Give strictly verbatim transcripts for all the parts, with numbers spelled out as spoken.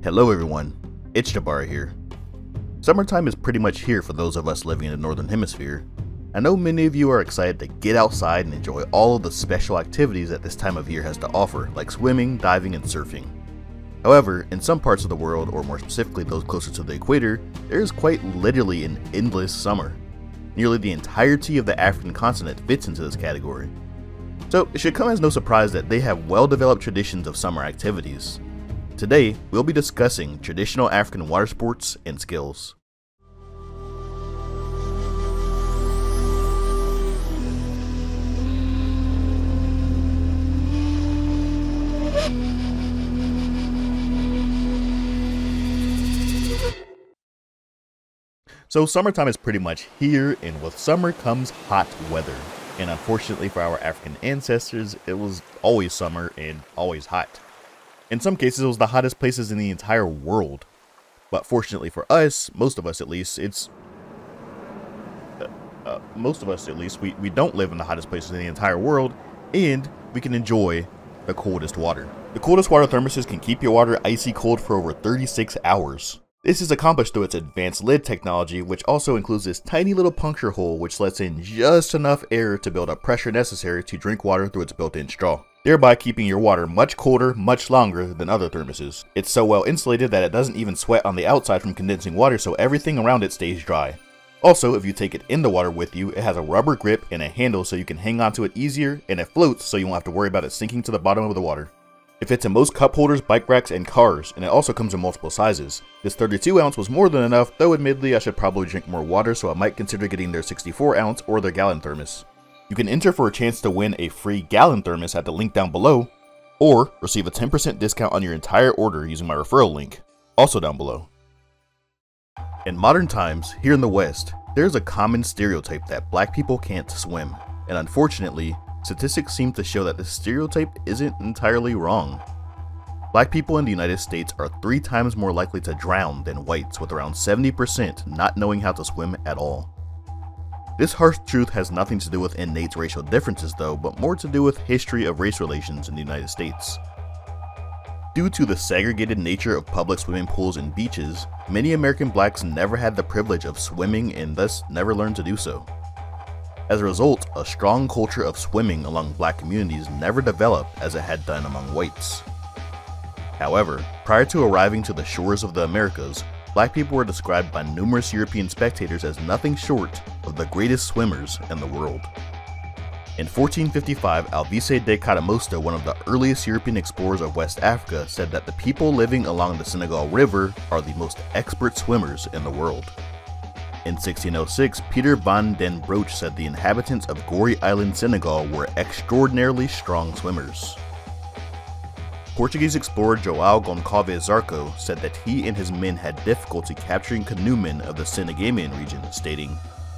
Hello everyone, it's Jabari here. Summertime is pretty much here for those of us living in the Northern Hemisphere. I know many of you are excited to get outside and enjoy all of the special activities that this time of year has to offer, like swimming, diving, and surfing. However, in some parts of the world, or more specifically those closer to the equator, there is quite literally an endless summer. Nearly the entirety of the African continent fits into this category. So it should come as no surprise that they have well-developed traditions of summer activities. Today, we'll be discussing traditional African water sports and skills. So summertime is pretty much here, and with summer comes hot weather. And unfortunately for our African ancestors, it was always summer and always hot. In some cases, it was the hottest places in the entire world. But fortunately for us, most of us at least, it's... Uh, uh, most of us at least, we, we don't live in the hottest places in the entire world, and we can enjoy the coldest water. The coldest water thermoses can keep your water icy cold for over thirty-six hours. This is accomplished through its advanced lid technology, which also includes this tiny little puncture hole which lets in just enough air to build up pressure necessary to drink water through its built-in straw, thereby keeping your water much colder, much longer than other thermoses. It's so well insulated that it doesn't even sweat on the outside from condensing water, so everything around it stays dry. Also, if you take it in the water with you, it has a rubber grip and a handle so you can hang onto it easier, and it floats so you won't have to worry about it sinking to the bottom of the water. It fits in most cup holders, bike racks, and cars, and it also comes in multiple sizes. This thirty-two ounce was more than enough, though admittedly I should probably drink more water, so I might consider getting their sixty-four ounce or their gallon thermos. You can enter for a chance to win a free gallon thermos at the link down below, or receive a ten percent discount on your entire order using my referral link, also down below. In modern times, here in the West, there's a common stereotype that black people can't swim, and unfortunately, statistics seem to show that this stereotype isn't entirely wrong. Black people in the United States are three times more likely to drown than whites, with around seventy percent not knowing how to swim at all. This harsh truth has nothing to do with innate racial differences though, but more to do with history of race relations in the United States. Due to the segregated nature of public swimming pools and beaches, many American blacks never had the privilege of swimming and thus never learned to do so. As a result, a strong culture of swimming among black communities never developed as it had done among whites. However, prior to arriving to the shores of the Americas, black people were described by numerous European spectators as nothing short of the greatest swimmers in the world. In fourteen fifty-five, Alvise de Cadamosto, one of the earliest European explorers of West Africa, said that the people living along the Senegal River are the most expert swimmers in the world. In sixteen oh six, Peter van den Broek said the inhabitants of Gorée Island, Senegal were extraordinarily strong swimmers. Portuguese explorer João Goncalves Zarco said that he and his men had difficulty capturing canoemen of the Senegamian region, stating,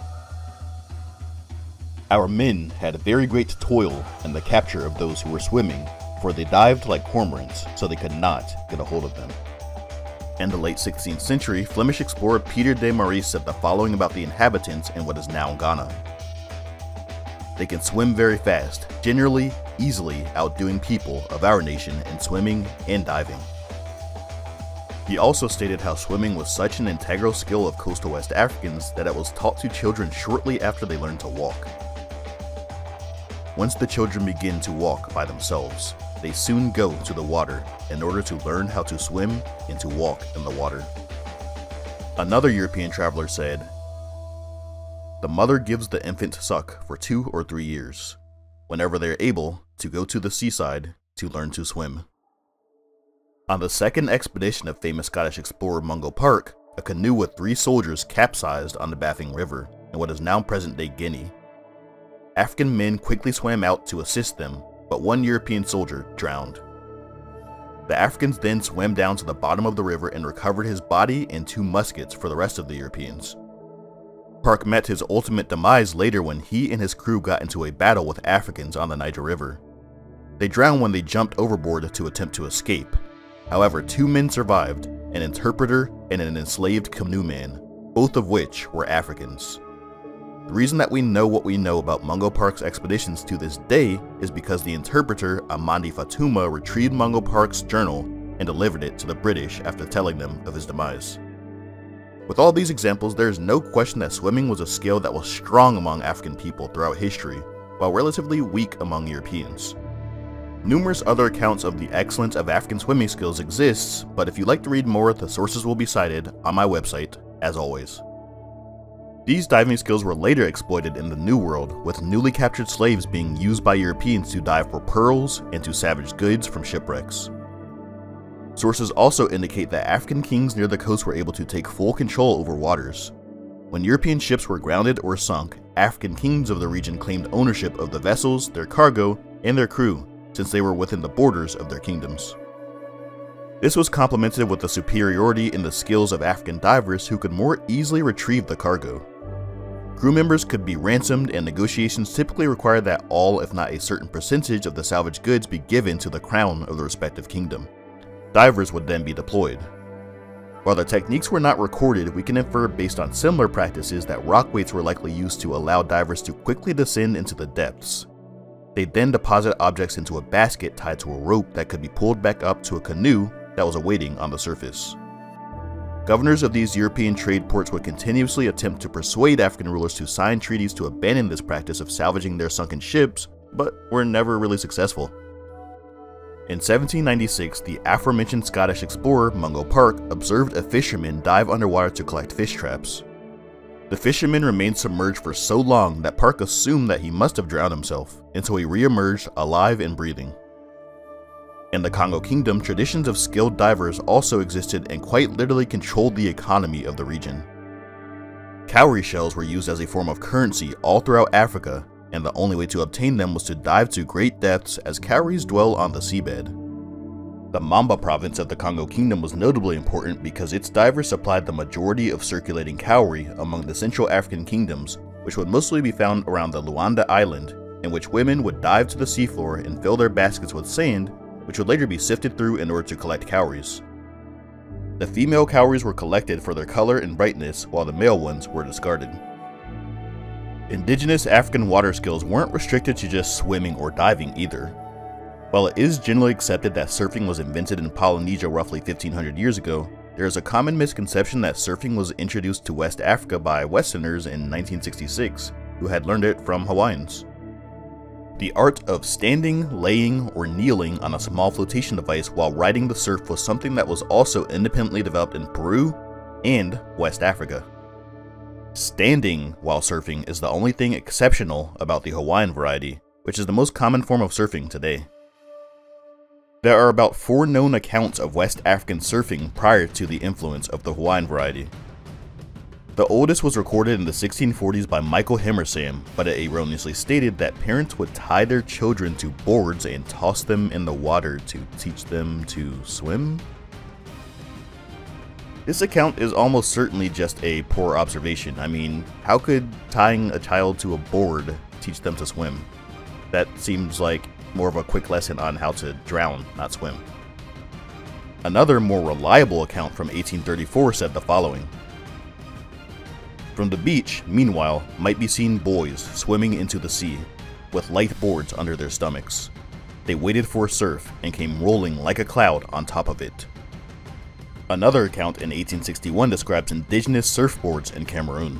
"Our men had very great toil in the capture of those who were swimming, for they dived like cormorants, so they could not get a hold of them." In the late sixteenth century, Flemish explorer Peter de Maurice said the following about the inhabitants in what is now Ghana. "They can swim very fast, generally easily outdoing people of our nation in swimming and diving." He also stated how swimming was such an integral skill of coastal West Africans that it was taught to children shortly after they learned to walk. Once the children begin to walk by themselves, they soon go to the water in order to learn how to swim and to walk in the water. Another European traveler said, "The mother gives the infant suck for two or three years, whenever they are able to go to the seaside to learn to swim." On the second expedition of famous Scottish explorer Mungo Park, a canoe with three soldiers capsized on the Baffin River in what is now present-day Guinea. African men quickly swam out to assist them, but one European soldier drowned. The Africans then swam down to the bottom of the river and recovered his body and two muskets for the rest of the Europeans. Park met his ultimate demise later when he and his crew got into a battle with Africans on the Niger River. They drowned when they jumped overboard to attempt to escape. However, two men survived, an interpreter and an enslaved canoeman, both of which were Africans. The reason that we know what we know about Mungo Park's expeditions to this day is because the interpreter Amandi Fatuma retrieved Mungo Park's journal and delivered it to the British after telling them of his demise. With all these examples, there is no question that swimming was a skill that was strong among African people throughout history, while relatively weak among Europeans. Numerous other accounts of the excellence of African swimming skills exists, but if you'd like to read more, the sources will be cited on my website, as always. These diving skills were later exploited in the New World, with newly captured slaves being used by Europeans to dive for pearls and to salvage goods from shipwrecks. Sources also indicate that African kings near the coast were able to take full control over waters. When European ships were grounded or sunk, African kings of the region claimed ownership of the vessels, their cargo, and their crew, since they were within the borders of their kingdoms. This was complemented with the superiority in the skills of African divers who could more easily retrieve the cargo. Crew members could be ransomed, and negotiations typically required that all, if not a certain percentage, of the salvaged goods be given to the crown of the respective kingdom. Divers would then be deployed. While the techniques were not recorded, we can infer based on similar practices that rock weights were likely used to allow divers to quickly descend into the depths. They then deposit objects into a basket tied to a rope that could be pulled back up to a canoe that was awaiting on the surface. Governors of these European trade ports would continuously attempt to persuade African rulers to sign treaties to abandon this practice of salvaging their sunken ships, but were never really successful. In seventeen ninety-six, the aforementioned Scottish explorer Mungo Park observed a fisherman dive underwater to collect fish traps. The fisherman remained submerged for so long that Park assumed that he must have drowned himself, until he re-emerged alive and breathing. In the Congo Kingdom, traditions of skilled divers also existed and quite literally controlled the economy of the region. Cowrie shells were used as a form of currency all throughout Africa, and the only way to obtain them was to dive to great depths, as cowries dwell on the seabed. The Mamba province of the Congo Kingdom was notably important because its divers supplied the majority of circulating cowrie among the Central African kingdoms, which would mostly be found around the Luanda Island, in which women would dive to the seafloor and fill their baskets with sand, which would later be sifted through in order to collect cowries. The female cowries were collected for their color and brightness, while the male ones were discarded. Indigenous African water skills weren't restricted to just swimming or diving either. While it is generally accepted that surfing was invented in Polynesia roughly fifteen hundred years ago, there is a common misconception that surfing was introduced to West Africa by Westerners in nineteen sixty-six, who had learned it from Hawaiians. The art of standing, laying, or kneeling on a small flotation device while riding the surf was something that was also independently developed in Peru and West Africa. Standing while surfing is the only thing exceptional about the Hawaiian variety, which is the most common form of surfing today. There are about four known accounts of West African surfing prior to the influence of the Hawaiian variety. The oldest was recorded in the sixteen forties by Michael Hammersam, but it erroneously stated that parents would tie their children to boards and toss them in the water to teach them to swim. This account is almost certainly just a poor observation. I mean, how could tying a child to a board teach them to swim? That seems like more of a quick lesson on how to drown, not swim. Another more reliable account from eighteen thirty-four said the following. From the beach, meanwhile, might be seen boys swimming into the sea, with light boards under their stomachs. They waited for a surf and came rolling like a cloud on top of it. Another account in eighteen sixty-one describes indigenous surfboards in Cameroon.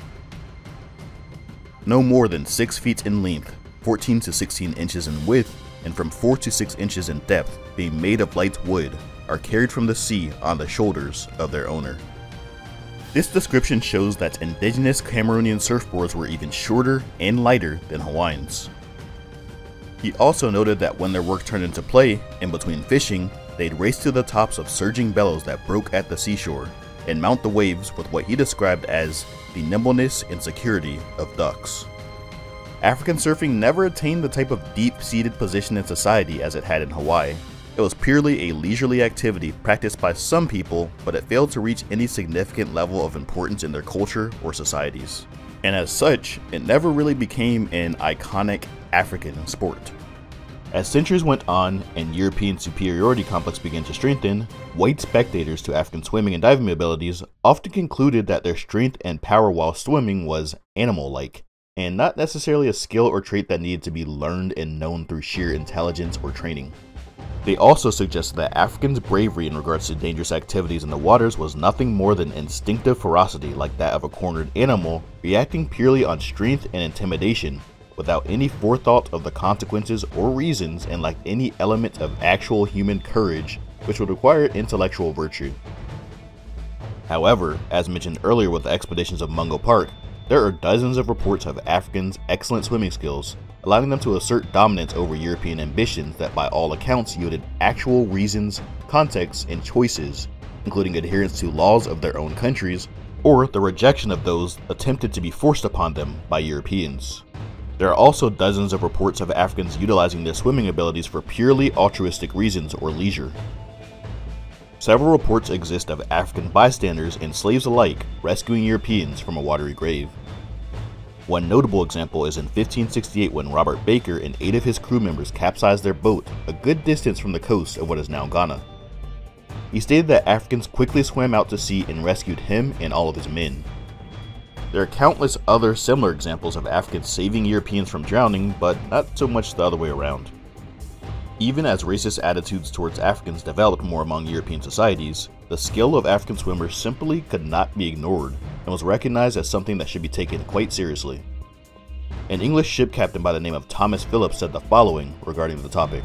No more than six feet in length, fourteen to sixteen inches in width, and from four to six inches in depth, being made of light wood, are carried from the sea on the shoulders of their owner. This description shows that indigenous Cameroonian surfboards were even shorter and lighter than Hawaiians. He also noted that when their work turned into play, in between fishing, they'd race to the tops of surging bellows that broke at the seashore, and mount the waves with what he described as the nimbleness and security of ducks. African surfing never attained the type of deep-seated position in society as it had in Hawaii. It was purely a leisurely activity practiced by some people, but it failed to reach any significant level of importance in their culture or societies. And as such, it never really became an iconic African sport. As centuries went on and European superiority complex began to strengthen, white spectators to African swimming and diving abilities often concluded that their strength and power while swimming was animal-like, and not necessarily a skill or trait that needed to be learned and known through sheer intelligence or training. They also suggested that Africans' bravery in regards to dangerous activities in the waters was nothing more than instinctive ferocity like that of a cornered animal reacting purely on strength and intimidation, without any forethought of the consequences or reasons, and lacked any element of actual human courage, which would require intellectual virtue. However, as mentioned earlier with the expeditions of Mungo Park, there are dozens of reports of Africans' excellent swimming skills, allowing them to assert dominance over European ambitions that by all accounts yielded actual reasons, contexts, and choices, including adherence to laws of their own countries, or the rejection of those attempted to be forced upon them by Europeans. There are also dozens of reports of Africans utilizing their swimming abilities for purely altruistic reasons or leisure. Several reports exist of African bystanders and slaves alike rescuing Europeans from a watery grave. One notable example is in fifteen sixty-eight when Robert Baker and eight of his crew members capsized their boat a good distance from the coast of what is now Ghana. He stated that Africans quickly swam out to sea and rescued him and all of his men. There are countless other similar examples of Africans saving Europeans from drowning, but not so much the other way around. Even as racist attitudes towards Africans developed more among European societies, the skill of African swimmers simply could not be ignored and was recognized as something that should be taken quite seriously. An English ship captain by the name of Thomas Phillips said the following regarding the topic: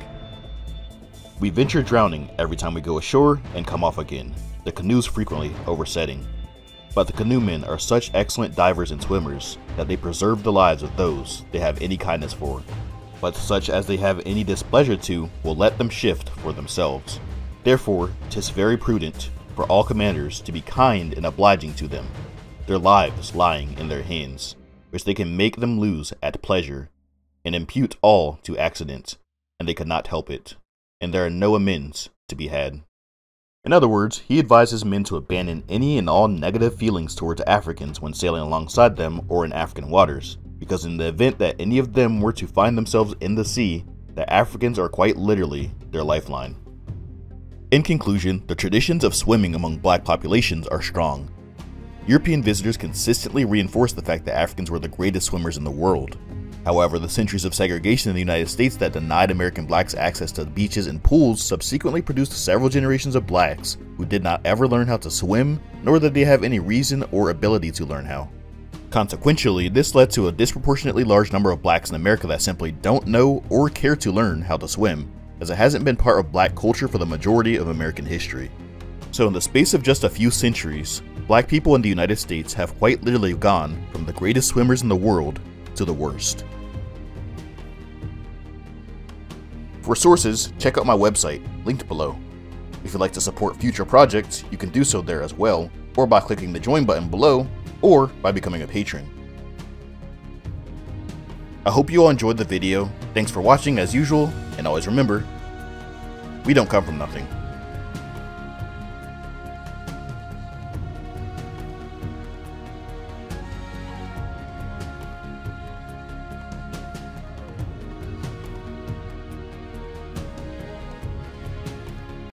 "We venture drowning every time we go ashore and come off again, the canoes frequently oversetting. But the canoemen are such excellent divers and swimmers that they preserve the lives of those they have any kindness for, but such as they have any displeasure to will let them shift for themselves. Therefore, 'tis very prudent for all commanders to be kind and obliging to them, their lives lying in their hands, which they can make them lose at pleasure, and impute all to accident, and they could not help it, and there are no amends to be had." In other words, he advises men to abandon any and all negative feelings towards Africans when sailing alongside them or in African waters, because in the event that any of them were to find themselves in the sea, the Africans are quite literally their lifeline. In conclusion, the traditions of swimming among black populations are strong. European visitors consistently reinforce the fact that Africans were the greatest swimmers in the world. However, the centuries of segregation in the United States that denied American blacks access to beaches and pools subsequently produced several generations of blacks who did not ever learn how to swim, nor did they have any reason or ability to learn how. Consequentially, this led to a disproportionately large number of blacks in America that simply don't know or care to learn how to swim, as it hasn't been part of black culture for the majority of American history. So in the space of just a few centuries, black people in the United States have quite literally gone from the greatest swimmers in the world to the worst. For sources, check out my website, linked below. If you'd like to support future projects, you can do so there as well, or by clicking the join button below, or by becoming a patron. I hope you all enjoyed the video. Thanks for watching as usual, and always remember, we don't come from nothing.